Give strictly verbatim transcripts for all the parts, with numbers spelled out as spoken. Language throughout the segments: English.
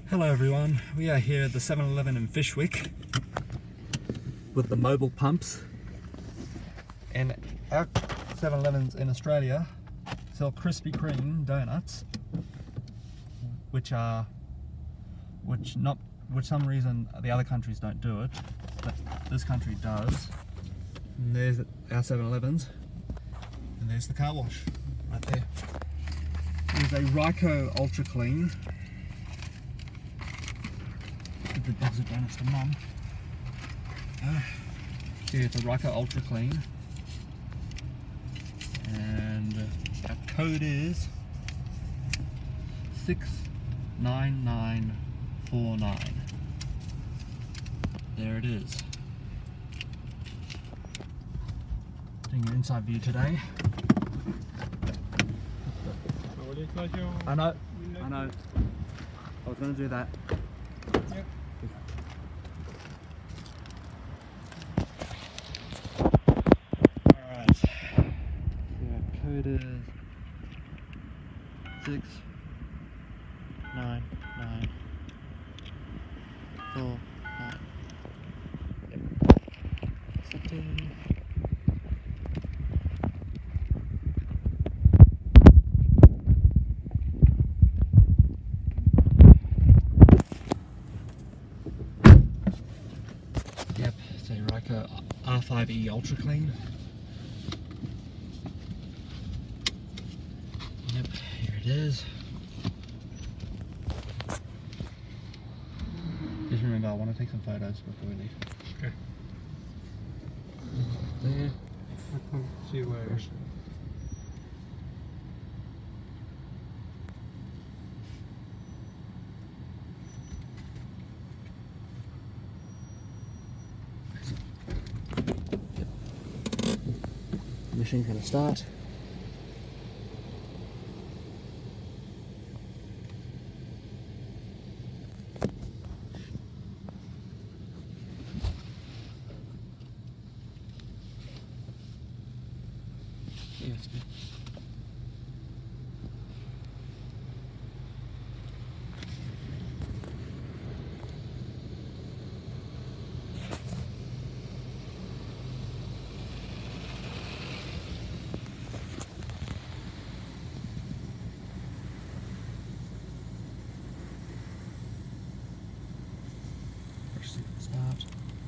Hello everyone, we are here at the seven eleven in Fyshwick with the Mobil pumps, and our seven elevens in Australia sell Krispy Kreme donuts, which are which not which some reason the other countries don't do it, but this country does. And there's our seven elevens, and there's the car wash right there. There's a Ryko UltraClean. Give the dogs a donuts to mum. Uh, yeah, it's a Ryko UltraClean, and uh, our code is six nine nine four nine. There it is. Doing an inside view today. I know, I know. I was going to do that. Yep. Alright. So our code is six nine nine four nine. Yep. Setting. Yep, it's a Ryko R five E UltraClean. Yep, here it is. Just remember, I want to take some photos before we leave. Okay. There. I can't see where it is. Machine's going to start. Yeah, it's good. Start.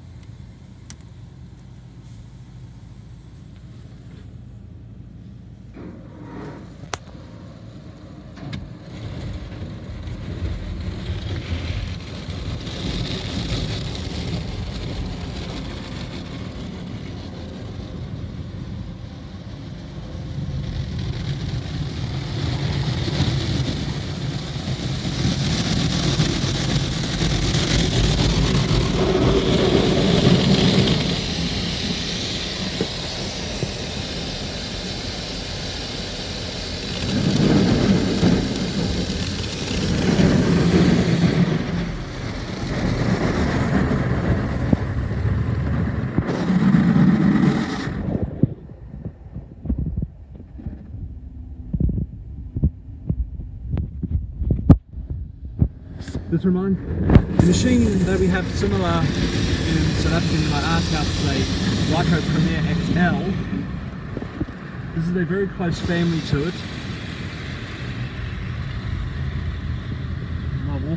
This reminds the machine that we have similar in South Africa in my aunt's house is a Ryko Premier X L. This is a very close family to it. Mobil.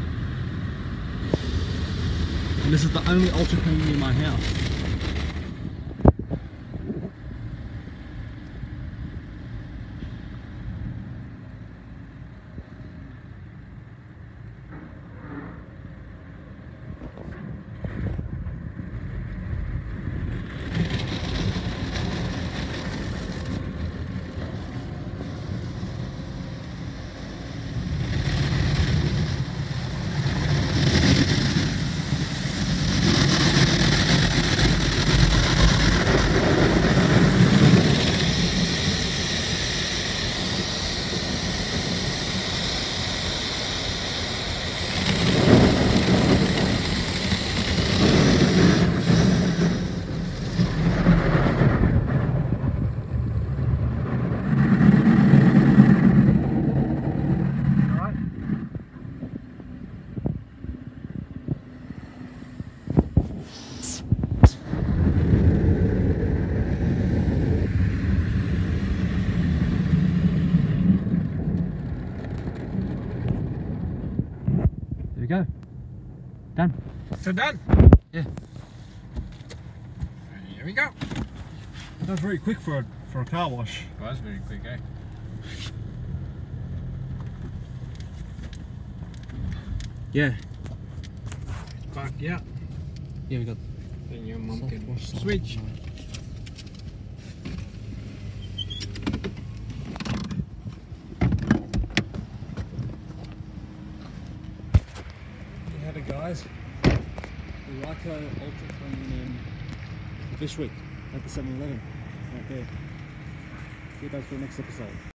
And this is the only UltraClean in my house. we go. Done. So done. Yeah. Here we go. That was very quick for a, for a car wash. It was very quick, eh? Yeah. Back, yeah. Yeah, we got. Then your mum soft can wash side. switch. You have it, guys. The Ryko UltraClean in Fyshwick at the seven eleven. Right there. See you guys for the next episode.